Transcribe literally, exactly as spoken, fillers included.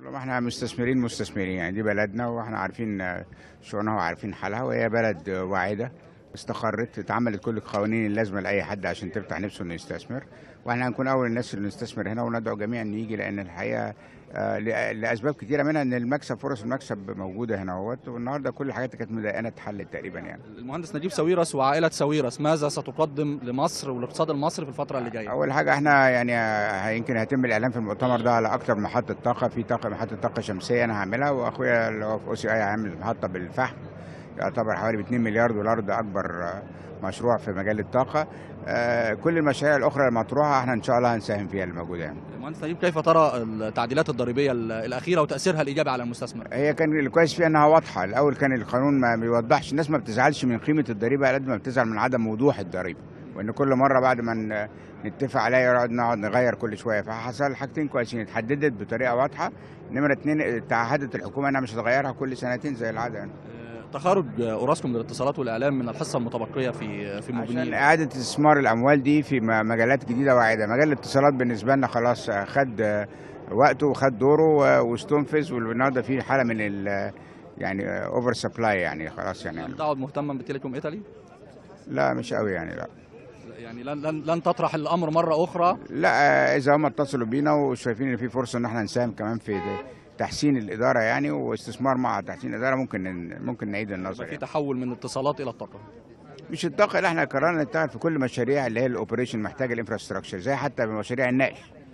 ما احنا مستثمرين مستثمرين يعني دي بلدنا، واحنا عارفين شؤونها وعارفين حالها، وهي بلد واعده استقرت، اتعملت كل القوانين اللازمه لاي حد عشان تفتح نفسه انه يستثمر، واحنا هنكون اول الناس اللي نستثمر هنا، وندعو جميعا ان يجي، لان الحقيقه آه، ل- لاسباب كتيره، منها ان المكسب، فرص المكسب موجوده هنا اهوت، والنهارده كل الحاجات اللي كانت مضايقانا اتحلت تقريبا يعني. المهندس نجيب ساويرس وعائلة ساويرس ماذا ستقدم لمصر والاقتصاد المصري في الفترة اللي جاية؟ اول حاجه احنا يعني آه، يمكن هيتم الاعلان في المؤتمر ده على اكتر محطه طاقه، في طاقه محطه طاقه شمسيه انا هعملها، واخويا اللي هو في او سي اي هيعمل محطه بالفحم، يعتبر حوالي ب اتنين مليار دولار، ده اكبر آه، مشروع في مجال الطاقه. آه، كل المشاريع الاخرى المطروحه احنا ان شاء الله هنساهم فيها الموجوده يعني. المهندس نجيب كيف ترى التعديلات الضريبية الأخيرة وتأثيرها الإيجابي على المستثمر؟ هي كان الكويس فيها انها واضحه، الاول كان القانون ما بيوضحش، الناس ما بتزعلش من قيمه الضريبه قد ما بتزعل من عدم وضوح الضريبه، وان كل مره بعد ما ن- نتفق عليها يقعد نقعد نغير كل شويه، فحصل حاجتين كويسين، اتحددت بطريقه واضحه. نمره اتنين، تعهدت الحكومه انها مش هتغيرها كل سنتين زي العاده يعني. تخارج أوراسكوم للاتصالات والإعلام من الحصة المتبقية في في عشان موبينيل. اعاده استثمار الاموال دي في م- مجالات جديده واعده، مجال الاتصالات بالنسبه لنا خلاص خد وقته وخد دوره واستنفذ، والنهارده في حاله من ال يعني اوفر سبلاي يعني، خلاص يعني. لم تعد مهتما بتيليكوم إيطالي؟ لا مش قوي يعني، لا. يعني لن لن لن تطرح الأمر مرة أخرى؟ لا، اذا هم اتصلوا بينا وشايفين ان في فرصه ان احنا نساهم كمان في تحسين الاداره يعني، واستثمار مع تحسين الاداره، ممكن ن- ممكن نعيد النظر في يعني. تحول من الاتصالات إلى الطاقة. مش الطاقه اللي احنا قررنا نشتغل في كل مشاريع اللي هي الاوبريشن محتاجه الانفراستراكشر، زي حتى مشاريع النقل.